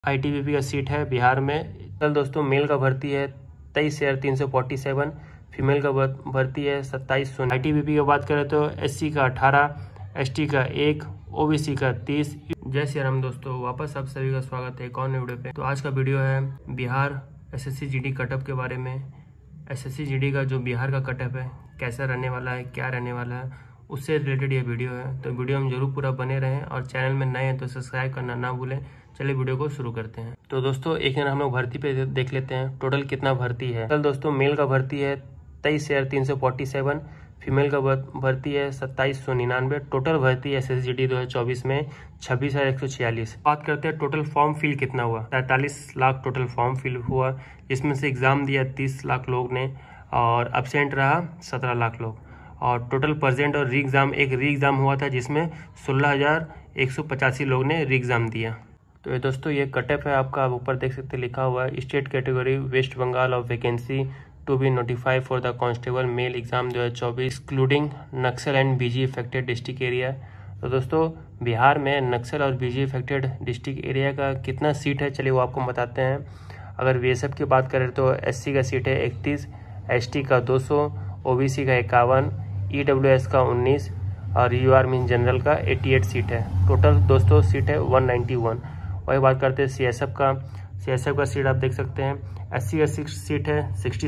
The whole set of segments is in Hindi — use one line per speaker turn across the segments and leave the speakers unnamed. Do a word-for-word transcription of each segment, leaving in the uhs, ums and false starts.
आईटीबीपी का सीट है बिहार में। कल दोस्तों मेल का भर्ती है तेईस हजार तीन सौ फोर्टी सेवन, फीमेल का भर्ती है सत्ताईस सौ। आईटीबीपी की बात करें तो एससी का अठारह, एसटी का एक, ओबीसी का तीस। जय श्री राम दोस्तों, वापस आप सभी का स्वागत है एक और वीडियो पे। तो आज का वीडियो है बिहार एसएससी जीडी कटअप के बारे में। एसएससी जीडी का जो बिहार का कटअप है कैसा रहने वाला है, क्या रहने वाला है, उससे रिलेटेड ये वीडियो है। तो वीडियो में जरूर पूरा बने रहें और चैनल में नए हैं तो सब्सक्राइब करना ना भूलें। चलिए वीडियो को शुरू करते हैं। तो दोस्तों एक दिन हम लोग भर्ती पे देख लेते हैं टोटल कितना भर्ती है। कल दोस्तों मेल का भर्ती है तेईस हजार तीन सौ फोर्टी सेवन, फीमेल का भर्ती है सत्ताईस सौ निन्यानवे। टोटल भर्ती एस एस जी डी दो हजार चौबीस में छब्बीस हजार एक सौ छियालीस। बात करते हैं टोटल फॉर्म फिल कितना हुआ। तैंतालीस लाख टोटल फॉर्म फिल हुआ, जिसमें से एग्जाम दिया तीस लाख लोग ने और एब्सेंट रहा सत्रह लाख लोग। और टोटल प्रेजेंट और री एग्जाम, एक री एग्जाम हुआ था जिसमें सोलह हजार एक सौ पचासी लोग ने री एग्जाम दिया। तो ये दोस्तों ये कटअप है आपका, आप ऊपर देख सकते लिखा हुआ है state category West Bengal of vacancy to be notified for the constable male exam दो हजार चौबीस excluding Naxal and BG affected district area. तो दोस्तों बिहार में नक्सल और बीजी इफेक्टेड डिस्ट्रिक्ट एरिया का कितना सीट है चलिए वो आपको बताते हैं। अगर बीएसएफ की बात करें तो एससी का सीट है इकतीस, एसटी का दो सौ, ओबीसी का इक्यावन, ईडब्ल्यूएस का उन्नीस और यूआर मीन जनरल का अट्ठासी सीट है। टोटल दोस्तों सीट है एक सौ इक्यानवे। वही बात करते हैं सीएसएफ का। सीएसएफ का सीट आप देख सकते हैं एससी का सीट है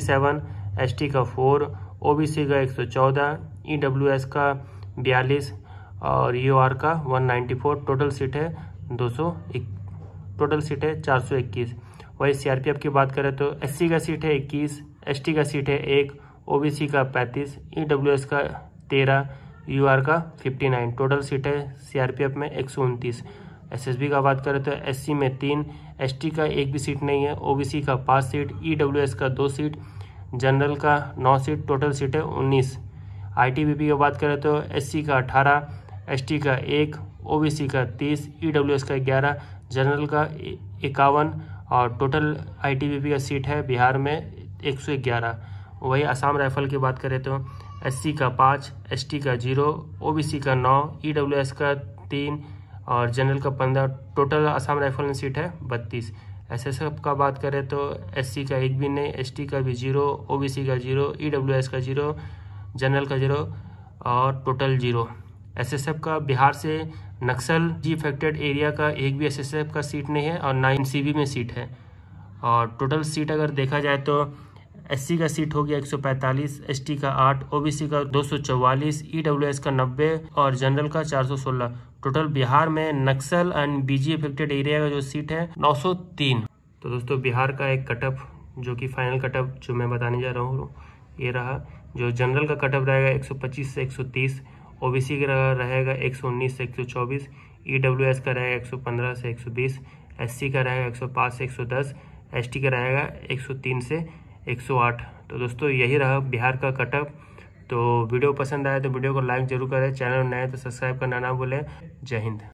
सरसठ, एसटी का चार, ओबीसी का एक सौ चौदह, ईडब्ल्यूएस का बयालीस और यूआर का एक सौ चौरानवे। टोटल सीट है दो सौ, टोटल सीट है चार सौ इक्कीस। वही सीआरपीएफ की बात करें तो एससी का सीट है इक्कीस, एसटी का सीट है एक, ओबीसी का पैंतीस, ईडब्ल्यूएस का तेरह, यूआर का उनसठ। टोटल सीट है सीआरपीएफ में एक सौ उनतीस। एसएसबी का बात करें तो एससी में तीन, एसटी का एक भी सीट नहीं है, ओबीसी का पाँच सीट, ईडब्ल्यूएस का दो सीट, जनरल का नौ सीट। टोटल सीट है उन्नीस। आईटीबीपी की बात करें तो एससी का अठारह, एसटी का एक, ओबीसी का तीस, ईडब्ल्यूएस का ग्यारह, जनरल का इक्यावन और टोटल आईटीबीपी का सीट है बिहार में एक सौ ग्यारह। वही असम राइफल की बात करें तो एससी का पाँच, एसटी का जीरो, ओबीसी का नौ, ईडब्ल्यूएस का तीन और जनरल का पंद्रह। टोटल असम राइफल में सीट है बत्तीस। एसएसएफ का बात करें तो एससी का एक भी नहीं, एसटी का भी जीरो, ओबीसी का जीरो, ईडब्ल्यूएस का जीरो, जनरल का जीरो और टोटल जीरो। एसएसएफ का बिहार से नक्सल जी इफेक्टेड एरिया का एक भी एसएसएफ का सीट नहीं है और ना एनसीबी में सीट है। और टोटल सीट अगर देखा जाए तो एससी का सीट हो गया एक सौ पैंतालीस, एसटी का आठ, ओबीसी का दो सौ चौवालीस, ईडब्ल्यूएस का नब्बे और जनरल का चार सौ सोलह। टोटल बिहार में Naxal and BG affected area का जो सीट है नौ सौ तीन। तो दोस्तों बिहार का एक कटअप जो कि फाइनल कटअप जो मैं बताने जा रहा हूँ ये रहा। जो जनरल का कटअप रहेगा एक सौ पच्चीस से एक सौ तीस, ओबीसी का रहेगा एक सौ उन्नीस से एक सौ चौबीस, ईडब्ल्यूएस का रहेगा एक सौ पंद्रह से एक सौ बीस, एससी का रहेगा एक सौ पाँच से एक सौ दस, एसटी का रहेगा एक सौ तीन से एक सौ आठ। तो दोस्तों यही रहा बिहार का कटअप। तो वीडियो पसंद आए तो वीडियो को लाइक जरूर करें, चैनल नए तो सब्सक्राइब करना ना भूलें। जय हिंद।